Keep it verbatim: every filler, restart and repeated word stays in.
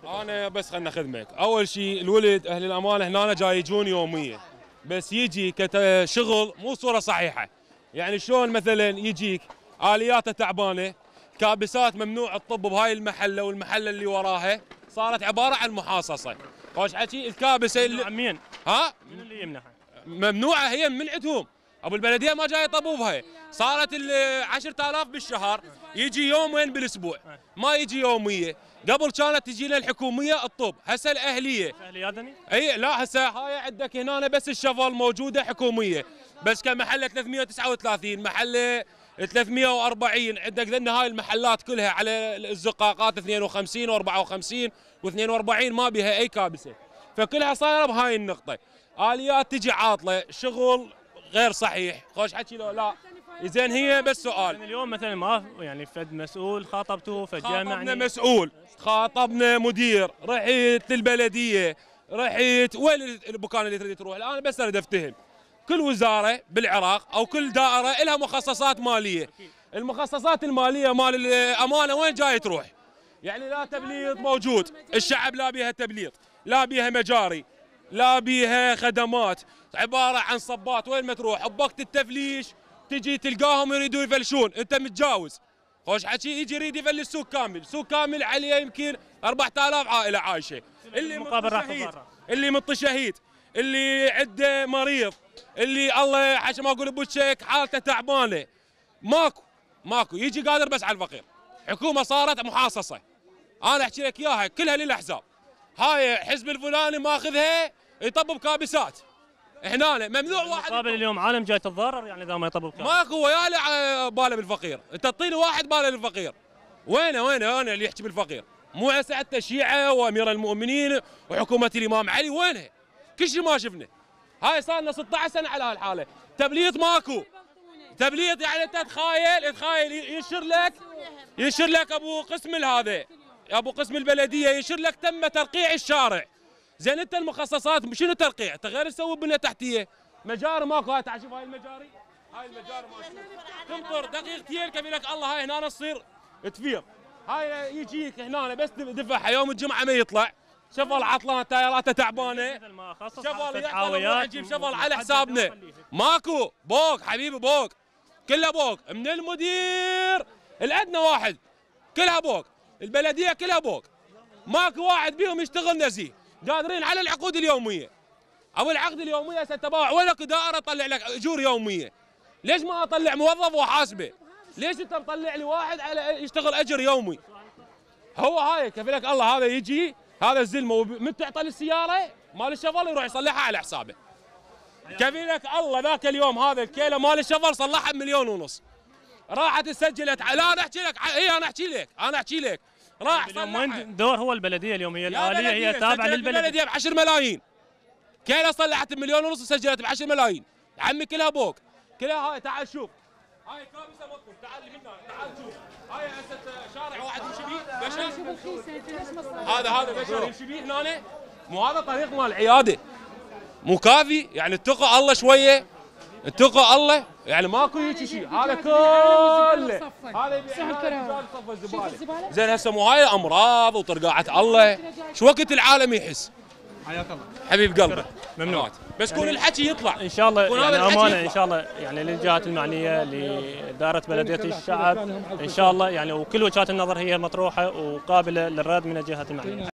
انا بس خلنا اخدمك. اول شيء الولد اهل الامانه هنا جاي يجون يوميا، بس يجي كشغل مو صوره صحيحه. يعني شلون مثلا يجيك الياته تعبانه، كابسات ممنوع الطب بهاي المحله والمحله اللي وراها صارت عباره عن محاصصه. خوش حكي الكابسه اللي مين؟ ها؟ من اللي يمنعها؟ ممنوعه هي من عندهم. ابو البلديه ما جاي يطبوا بها. صارت ال عشرة آلاف بالشهر، يجي يومين بالاسبوع، ما يجي يوميه. قبل كانت تجينا الحكوميه الطب، هسه الاهليه. اهليه دني؟ اي لا هسه هاي عندك هنا بس الشفل موجوده حكوميه، بس كمحله ثلاثمئة وتسعة وثلاثين، محله ثلاثمئة وأربعين، عندك ذن هاي المحلات كلها على الزقاقات اثنين وخمسين وأربعة وخمسين واثنين وأربعين ما بها اي كابسه، فكلها صايره بهاي النقطه. اليات تجي عاطله، شغل غير صحيح. خوش حكي لو لا زين. هي بس سؤال، يعني اليوم مثلا ما يعني فد مسؤول خاطبته فد خاطبنا جامعني؟ مسؤول، خاطبنا مدير، رحت للبلديه، رحت وين المكان اللي تريد تروح. الان بس اريد افتهم، كل وزاره بالعراق او كل دائره لها مخصصات ماليه. المخصصات الماليه مال الامانه وين جاي تروح؟ يعني لا تبليط موجود، الشعب لا بيها تبليط، لا بيها مجاري، لا بيها خدمات، عباره عن صبات. وين ما تروح بوقت التفليش تجي تلقاهم يريدون يفلشون، انت متجاوز. خوش حكي يجي يريد يفلش سوق كامل، سوق كامل عليه يمكن أربعة آلاف عائله عايشه، اللي مقابل راح شهيد، برا، اللي مط شهيد، اللي عنده مريض، اللي الله عشان ما اقول بوشك حالته تعبانه. ماكو ماكو يجي قادر بس على الفقير. حكومه صارت محاصصه، انا احكي لك اياها كلها للاحزاب. هاي حزب الفلاني ماخذها يطبب كابسات، هنا ممنوع واحد مقابل اليوم عالم جاي تتضرر يعني اذا ما يطبب كابس. ماكو وياله باله بالفقير. انت تعطيني واحد باله بالفقير، وينه وينه وينه اللي يحكي بالفقير؟ مو هسه حتى الشيعه وامير المؤمنين وحكومه الامام علي وينها؟ كل شيء ما شفنا. هاي صار لنا ستة عشر سنه على هالحاله. تبليط ماكو، تبليط يعني انت تخايل تخايل ينشر لك ينشر لك ابو قسم هذا، ابو قسم البلديه ينشر لك تم ترقيع الشارع. زين انت المخصصات شنو ترقيع؟ انت غير تسوي بنيه تحتيه، مجاري ماكو. هاي تعال شوف هاي المجاري، هاي المجاري ماكو. تمطر دقيقتين كفي لك الله، هاي هنا تصير تفيض. هاي يجيك هنا بس دفعها يوم الجمعه ما يطلع، شفل عطلان تايراته تعبانه، شفل يحصل نروح نجيب شفل على حسابنا. ماكو بوق حبيبي، بوق كلها بوق من المدير الادنى واحد، كلها بوق. البلديه كلها بوق، ماكو واحد بيهم يشتغل نزيه. قادرين على العقود اليوميه او العقد اليوميه ستباع ولك دائره اطلع لك اجور يوميه. ليش ما اطلع موظف واحاسبه؟ ليش انت مطلع لي واحد على يشتغل اجر يومي؟ هو هاي كفي لك الله، هذا يجي هذا الزلمه من تعطى السياره مال الشفل يروح يصلحها على حسابه. كفي لك الله ذاك اليوم هذا الكيله مال الشفل صلحها بمليون ونص، راحت سجلت. لا انا احكي لك، اي انا احكي لك انا احكي لك راح اليوم وين دور هو البلديه اليوم؟ هي الاليه هي تابعه للبلديه. البلديه ب عشرة ملايين، كيله صلحت بمليون ونص وسجلت ب عشرة ملايين. عمي كلها بوق، كلها هاي. تعال شوف هاي كابسه مطلوب، تعال من هنا تعال شوف. هاي هسه شارع واحد يمشي بيه بشر، هذا هذا بشر يمشي بيه هنا. مو هذا طريق مال العياده، مو كافي يعني. اتقوا الله شويه، اتقوا الله يعني. ماكو هيك شيء، هذا كله هذا صف الزباله. زين هسه مو هاي امراض وطرقاعه الله، شو وقت العالم يحس؟ حياك الله حبيب قلبي، ممنوع. بس كون يعني الحكي يطلع ان شاء الله يعني امانه ان شاء الله يعني للجهات المعنيه لاداره بلديه الشعب ان شاء الله يعني، وكل وجهات النظر هي مطروحه وقابله للرد من الجهات المعنيه.